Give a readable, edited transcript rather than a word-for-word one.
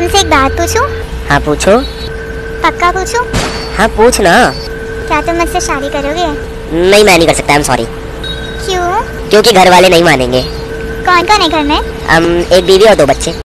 तुमसे एक बात पूछूं? हाँ पूछो। पक्का पूछूं? हाँ पूछ ना। क्या तुम मुझसे शादी करोगे? नहीं, मैं नहीं कर सकता, आई एम सॉरी। क्यों? क्योंकि घर वाले नहीं मानेंगे। कौन कौन है घर में? एक बीवी और 2 बच्चे।